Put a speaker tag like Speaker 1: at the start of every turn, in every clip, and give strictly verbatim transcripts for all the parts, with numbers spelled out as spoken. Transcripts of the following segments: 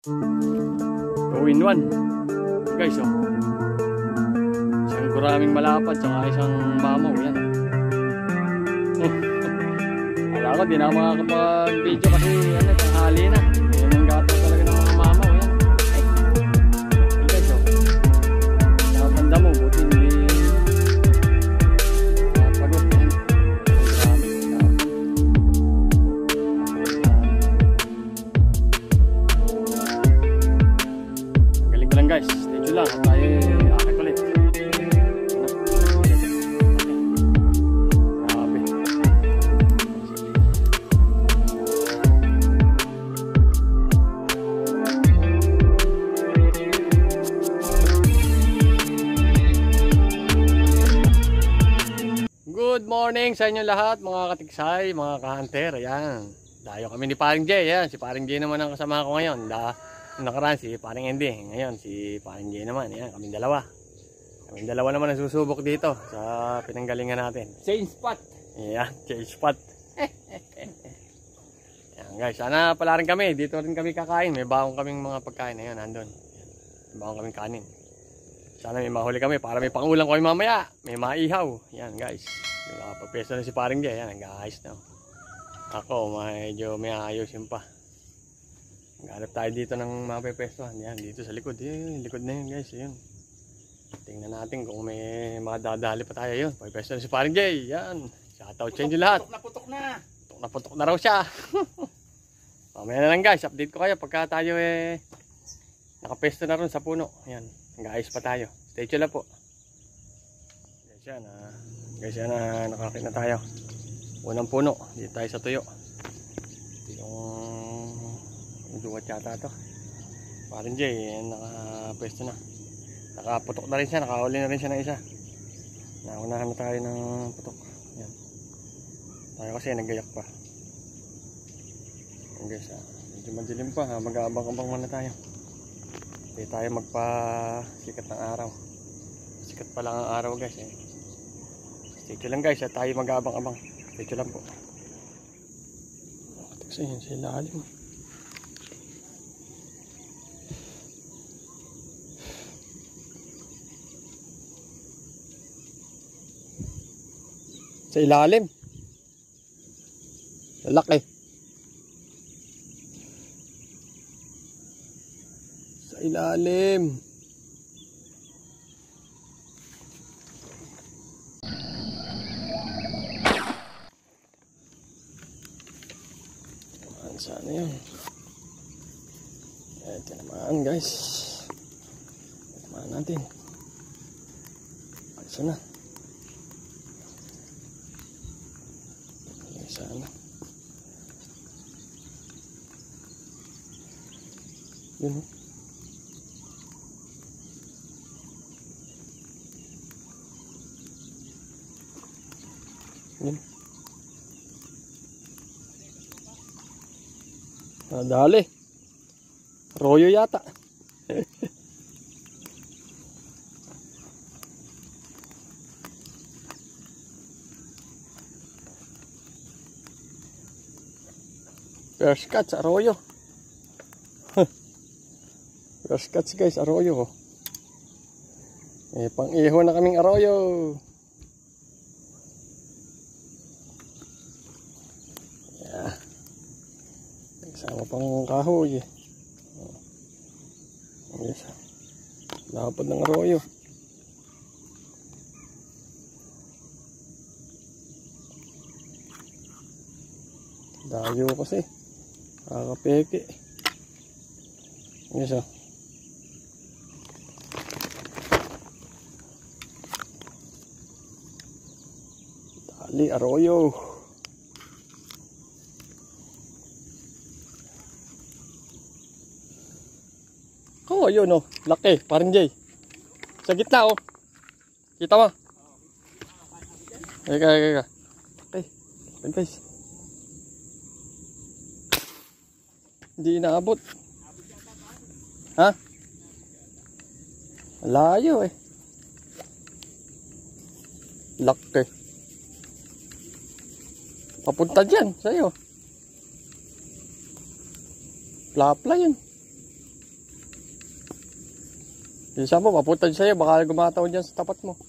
Speaker 1: two in one. Guys, oh. Isang guraming malapad, saka isang mamaw. Yan. Oh. Wala ko, di na ako makakapag-video kasi ano, tanghali na. Yan ang gatong talaga ng mga mamaw. Yan. Ay. Yan guys, oh. Nakapanda mo, buti hindi nakapagod. Yan. Galing ko lang guys. Stay tuned lang. Tayo akit ulit. Good morning sa inyo lahat mga katiksay, mga ka-hunter. Ayan, dayo kami ni Paring Jay. Ayan, si Paring Jay naman ang kasama ko ngayon. Da, nakaraan si Paring Andy. Ngayon si Paring Jay naman. Ayan, kaming dalawa. Kaming dalawa naman ang susubok dito sa pinanggalingan natin.
Speaker 2: Change spot.
Speaker 1: Ayan, change spot. Ayan guys, sana pala rin kami. Dito rin kami kakain. May baong kaming mga pagkain. Ayan, nandun. May baong kaming kanin. Sana may mahuli kami para may pangulang kami mamaya. May maihaw. Ayan guys. Nakapagpesto na si Paring Jay. Ayan, nag-aayos na. Ako, medyo may ayusin pa. Maghanap tayo dito ng mga pepestuhan. Ayan, dito sa likod. Ayan, likod na yun guys. Ayan. Tingnan natin kung may mga dadali pa tayo yun. Pagpesto na si Paring Jay. Ayan. Shoutout sa inyo lahat.
Speaker 2: Putok na putok na.
Speaker 1: Putok na putok na raw siya. Mamaya na lang guys. Update ko kayo pagka tayo eh nakapesto na rin sa puno. Ayan. Nag-aayos pa tayo. Stay tuned lang po. Guys yan ah. Guys yan ah. Nakakit na tayo. Unang puno. Dito tayo sa tuyo. Ito yung duwat yata ito. Paring Jay. Nakapesto na. Nakaputok na rin siya. Nakahuli na rin siya ng isa. Naunahan na tayo ng putok. Yan. Tayo kasi naggayak pa. Yan guys ah. Medyo madilim pa ha. Mag-aabang-abang muna tayo. Hindi tayo magpa-sikat ng araw. Sikat pa lang ang araw guys eh. Stay tuned lang guys at tayo mag-aabang-abang. Stay tuned lang po. Kasi yun sa ilalim. Sa ilalim. Lalaki. Sa ilalim. Sana yun. Ito naman guys. Ito naman natin. Ay sana. Ay sana. Yun o. Yun. Ah, dali. Royo yata. First catch, arroyo. First catch guys, arroyo. Eh, pang-iho na kaming arroyo. Sama pang kahoy eh. Yes. Lapad ng arroyo. Dayo kasi. Kakapeke. Yes ah. Dali arroyo. Oh, yun oh. Laki. Paring Jay. Sa gitna oh. Kita mo? Eka, eka, eka. Okay. Ayan guys. Hindi inaabot. Ha? Layo eh. Laki. Papunta dyan sa'yo. Plapla yun. Isa mo, papunta dyan sa'yo. Baka gumataw dyan sa tapat mo.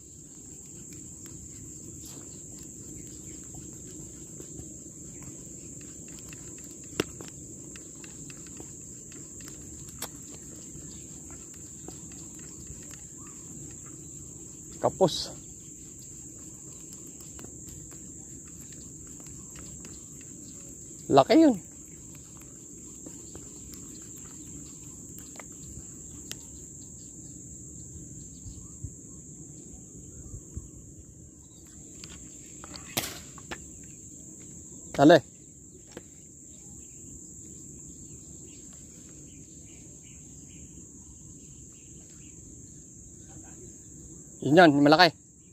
Speaker 1: Kapos. Laki yun. Dali. Yun yan, malaki.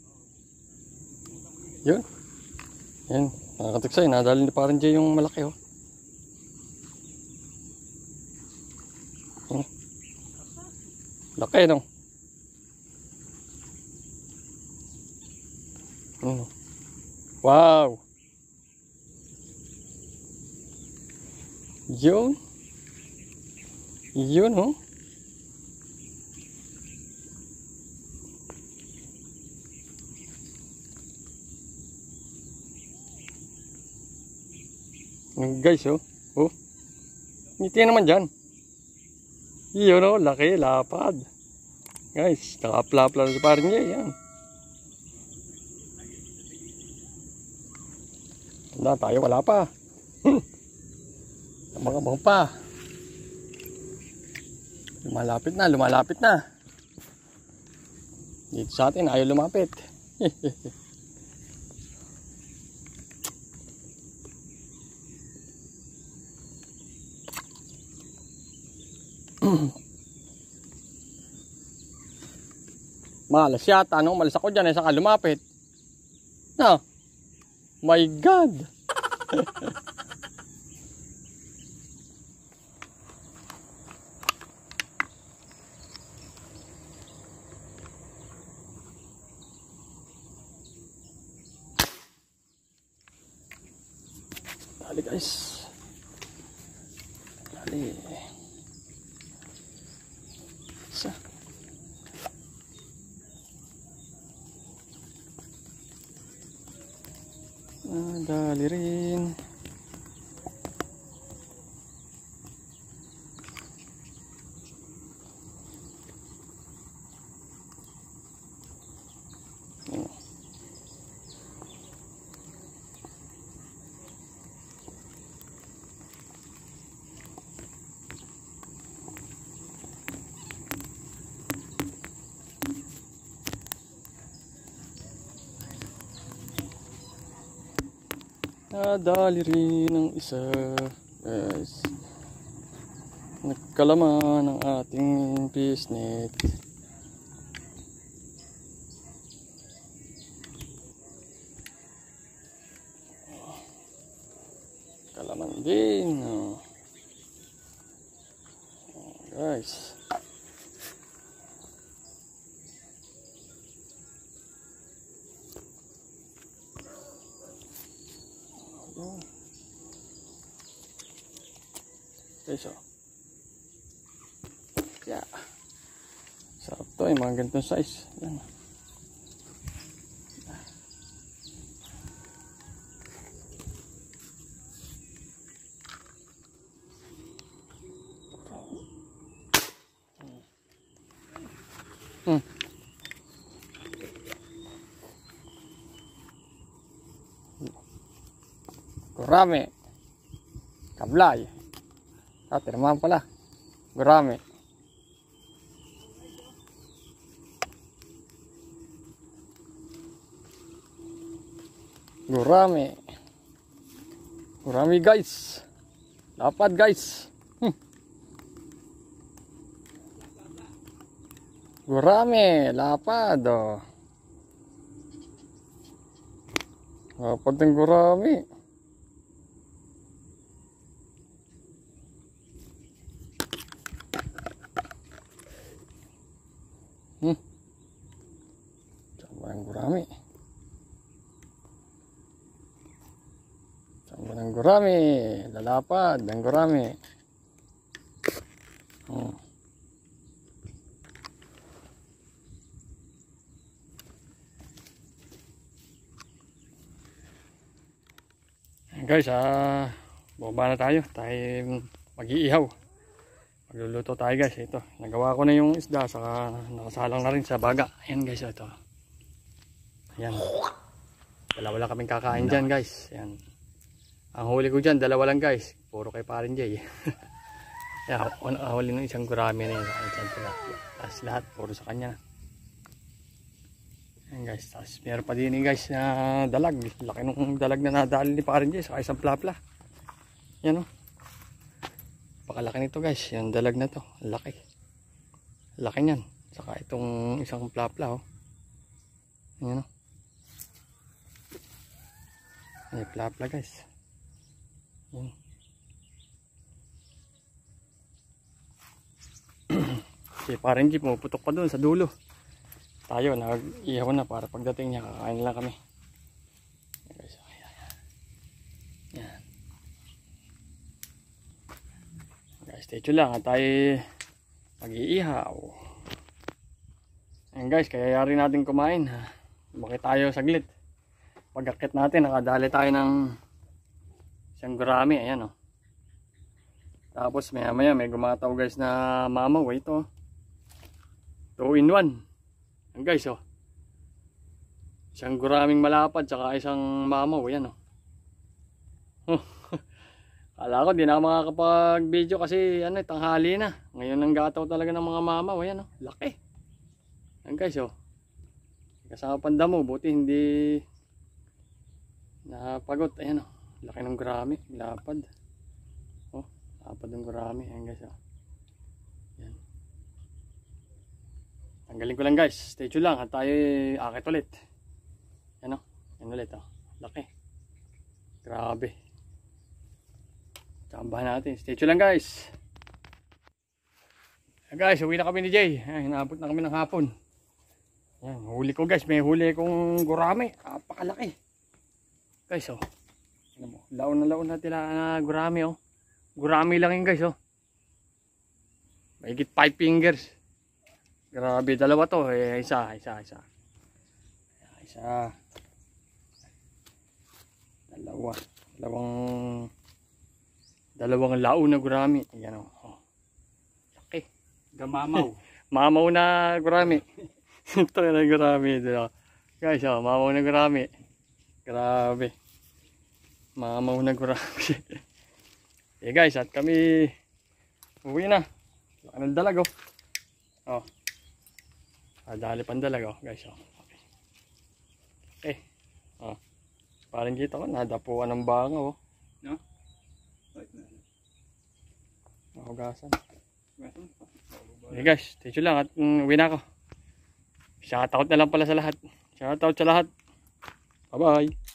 Speaker 1: Yun. Yan, nakakatiksay. Nadali ni parang dyan yung malaki, oh. Hmm. Laki, no? Hmm. Wow! Yun. Yun, oh. Guys, oh. Oh. Ngiti naman dyan. Yun, oh. Laki, lapad. Guys, nakaplapla na si parang niya. Yan. Wala, tayo wala pa. Hmm. Abang-abang pa. Lumalapit na, lumalapit na. Dito sa atin, ayaw lumapit. Malas yata, no? Malas ako dyan, eh, saka lumapit. No? My God! Dali guys. Dali. Isa. Ah, dali rin. Nadali rin ang isa, guys. Nagkalaman ang ating pisnet. Kalaman din, oh. Guys. Okay, so. Yeah. Sarap to, yung mga ganitong size. Yan. Hmm. Gurame. Kablay. Ah, tinamaan pala. Gurame. Gurame. Gurame guys. Lapad guys. Hmm. Gurame. Lapad. Oh. Lapad ng gurame. Hmm. Coba yang gurame. Coba yang gurame, lalapad yang gurame. Hmm. Guys, ah, bumaba na tayo. Tayo mag-iihaw. Magluluto tayo guys. Ito, nagawa ko na yung isda. Saka nakasalang na rin sa baga. Ayan guys, ito. Ayan. Dalawa lang kaming kakain dyan guys. Ayan. Ang huli ko dyan, dalawa lang guys. Puro kay Parin Jay. Ayan, huli ng isang gurami na yun. Tapos lahat, puro sa kanya na. Ayan guys, tapos meron pa din guys na dalag. Laki nung dalag na nadali ni Parin Jay. Saka isang plapla. Yan o. Pakalaki nito guys. Yan dalag na to. Laki. Laki niyan. Saka itong isang plapla o. Yan o. Ay, plapla guys. Yan. Si Parin Jay pumuputok pa doon sa dulo. Tayo, nag-ihaw na para pagdating niya, kakain lang kami. Yan guys, ayan. Yan. Guys, stay tuned lang at tayo mag-iihaw. Ayan guys, kaya yari natin kumain. Bakit tayo saglit? Pag-akit natin, nakadali tayo ng isang gurami. Ayan o. Oh. Tapos maya maya may gumataw guys na mamaw. Ito. two in one. Ayan guys o. Oh. Isang guraming malapad saka isang mamaw. Ayan o. Oh. Kala ko di na makakapag-video kasi ano, tanghali na. Ngayon ang gataw talaga ng mga mamaw. Ayan o. Oh. Laki. Ayan guys o. Oh. Kasama pandamo. Buti hindi napagod. Ayan o. Oh. Laki ng gurami. Lapad. Oh. Lapad ng gurami. Ayan guys o. Oh. Ayan. Tanggalin ko lang guys. Stay tuned lang at tayo akit ulit. Ayan o. Oh. Ayan ulit o. Oh. Laki. Grabe. Tsambahan natin. Stay tuned lang guys. Ayan guys. Uwi na kami ni Jay. Ayan, hinaabot na kami ng hapon. Ayan. Huli ko guys. May huli kong gurami. Napakalaki. Guys o. Oh. Ayan mo. Laon na laon natin na gurami o. Oh. Gurami lang yun guys o. Oh. Mahigit five fingers. Grabe, dalawa to. Eh, isa, isa, isa. Isa. Dalawa. Dalawang dalawang laon na gurami. Ayan o. Oh. Laki.
Speaker 2: Gamamaw.
Speaker 1: Mamaw na gurami. Ito na gurami. Guys, oh, mamaw na gurami. Grabe. Mamaw na gurami. Eh guys, at kami uwi na. Laki ng dalag oh. Oh. Ah, dali pang dalag oh, guys oh. Okay. Okay. Oh. Parang dito ko nadapuan ng bangaw oh.
Speaker 2: No?
Speaker 1: Mahugasan. Eh guys, thank you lang at um, uwi na ako. Shoutout na lang pala sa lahat. Shoutout sa lahat. Bye bye.